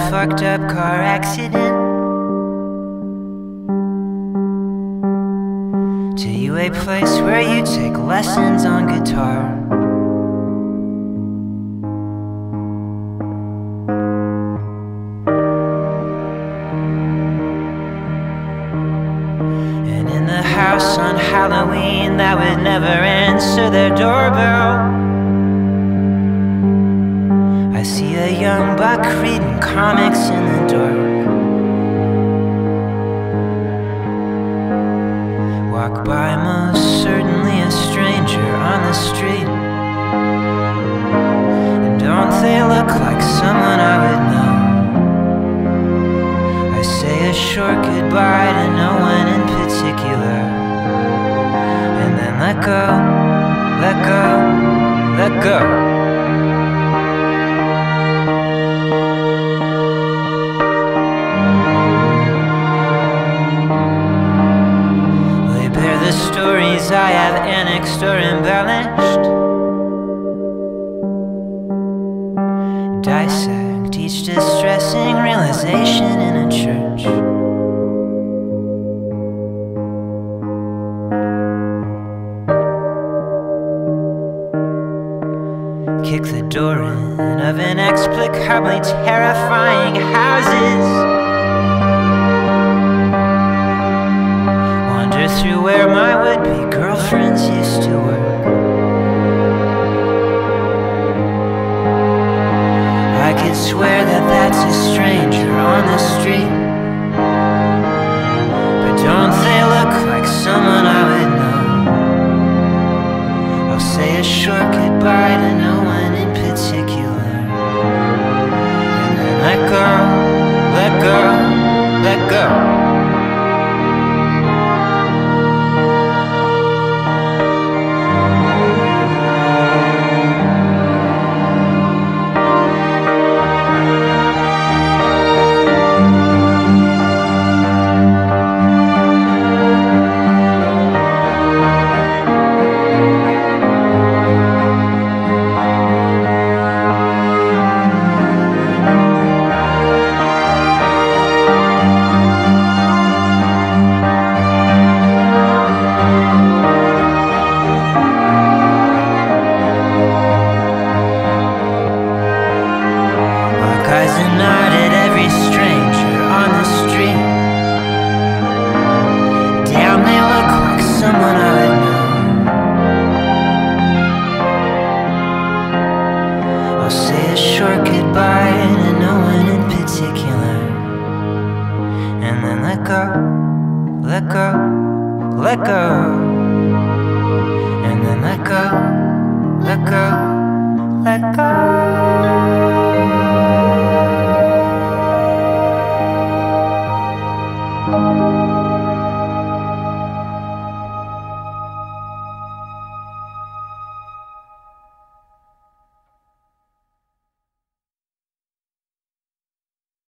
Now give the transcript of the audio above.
fucked up car accident to you a place where you take lessons on guitar. And in the house on Halloween that would never answer their doorbell, I see a young buck reading comics in the dark. Walk by, most certainly a stranger on the street, and don't they look like someone I would know? I say a short goodbye to no one in particular, and then let go, let go, let go. The stories I have annexed or embellished, dissect each distressing realization in a church. Kick the door in of inexplicably terrifying houses, through where my would-be girlfriends used to work. I could swear that that's a stranger on the street, but don't they look like someone I would know? I'll say a short goodbye to no one in particular, and then let go, let go, let go. I'll say a short goodbye to no one in particular, and then let go, let go, let go.